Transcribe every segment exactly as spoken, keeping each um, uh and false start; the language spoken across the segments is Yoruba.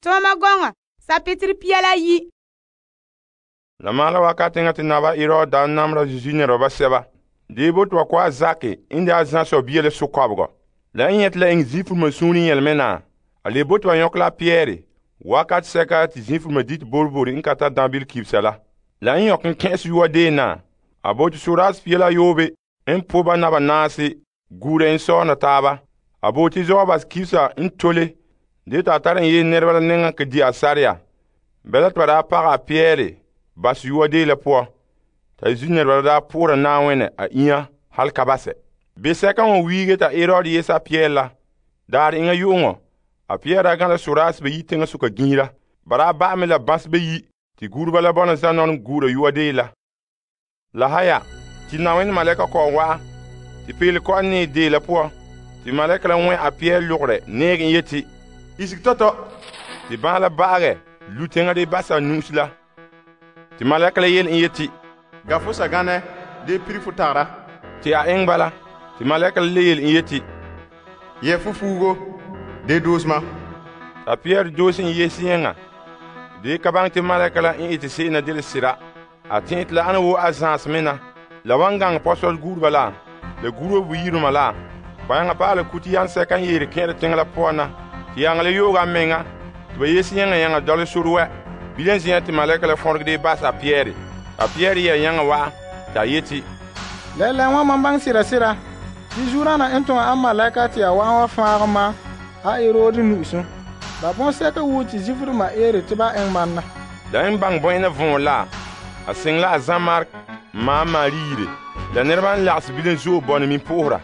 Toma gonga, sa Petri piala yi. La mala wakati ngati naba iro da namra jine roba seba. Debo to kwa zake inda azan so biele so kwabgo. La nyet la ing zifu masuni yelmena. Ale boto yok la Pierre. Wakati seka ti zifu me dit borbori inkata dambil kipsala. La nyok nkens yuwa de na. Abotu suras piela yobe. En poba naba nasi. Gure en so na taba. Aboti zobas kipsa intole. De ta taren ye nervala nenga ke di asaria. Bela twara para Pierre. Bas yuwa de la po. Ta ziner da pura na wene a iya hal kabase. Be seka on wige ta erodi yesa Pierre la. Dar inga yungo. A Pierre gana suras be yitenga suka gira. Bara ba me la bas be yi. Ti gurba la bona zanon gura yuwa de la. La haya. Ti na wene maleka ko wa. Ti pele ko ni de la po. Ti maleka la wen a Pierre lugre negin yeti. Isik toto. Ti ba la baage. Lutenga de basa nusla. Ti malaka la yel yeti. Gafo sagane de pri futara. Ti a engbala. Ti malaka la yel yeti. Ye fufugo de dosma. Ta Pierre dosin yesienga. De kabang ti malaka la yeti se na del sira. A tint la ana wo azans mena. La wangang posol gurbala. Le guro wiru mala. Bayanga pala kuti yan sekan yeri kere tingala pona. Ti yangale yoga menga. Ti ba yesienga yanga dole surwe. Bilen zin ti malaka la fonde de bas a Pierre. A Pierre ya yanga wa ta yeti. Le le wa mambang sira sira. Ti jura na ento a malaka ti a wa wa farma a erodi nusu. Ba bon seka wuti zifru ma ere ti ba en manna. Da en bang boyna von la. A singla a Jean-Marc ma marire. Da nerban laks bilen zo bon mi pohra.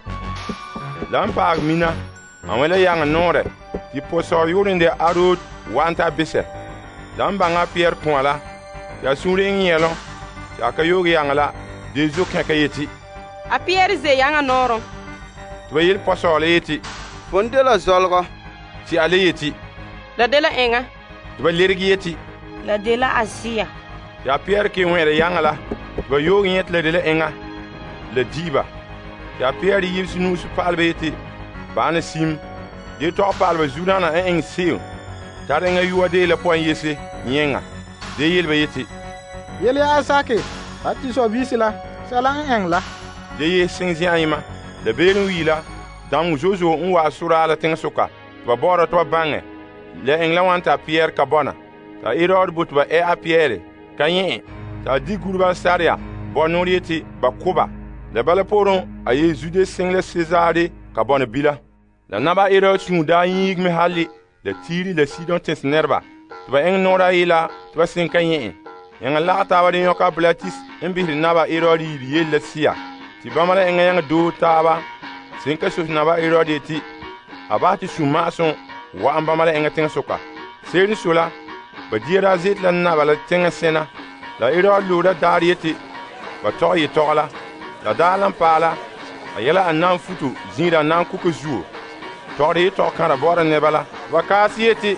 Da en paag mina. An wela yanga nore. Ti poso yorinde arod wanta bise. Dan banga Pierre point la. Ya sure ngiyelo. Ya ka yogi yangala. De zo kaka yeti. A Pierre ze yanga noro. Twa yel poso le yeti. Fonde la zolgo. Ti ale yeti. La de la enga. Twa lergi yeti. La de la Asia. Ya Pierre ki were yangala. Twa yogi yet le de la enga. Le diba. Ya Pierre yibsi nu su palbe yeti. Bana sim. De to palbe zudana en eng seal. Tare nga yuwa de la point yese nyenga de yelbe yeti Yele asake ati so bisila sala en la de ye singzi ayima de beru wila dam jojo unwa sura la ten soka ba bora to bange le engla wanta Pierre kabona ta irod butba e a Pierre kanye ta di gurba saria bonori yeti ba kuba le bala poron aye jude single César kabona bila la naba irod sunda yig me hali le tiri le sidon tens nerba tuba eng nora ila tuba sin kanye yang la ta wa de yoka blatis en bi naba irodi ye le sia ti bamala eng yang do taba sin ka su naba irodi ti abati sumason wa ambamala eng ten soka seri sula ba dira zit la naba la ten sena la irodi luda dariyeti ba to yi tola la dalan pala ayela anan futu zinda nan kuku zuo tori to kana bora nebala wakasi yeti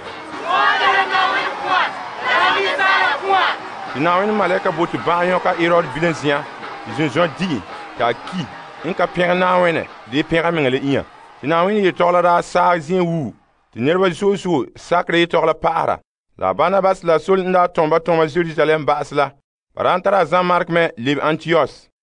ina wani malaka botu banyo ka irod bilenzia izun zon di ka ki in ka pere na wene de pere mengele iya ina wani yetola da sa zin wu tinerba so so sakre yetola para la bana bas la sol nda tomba tomba Jerusalem basla parantara Jean-Marc me lib Antioche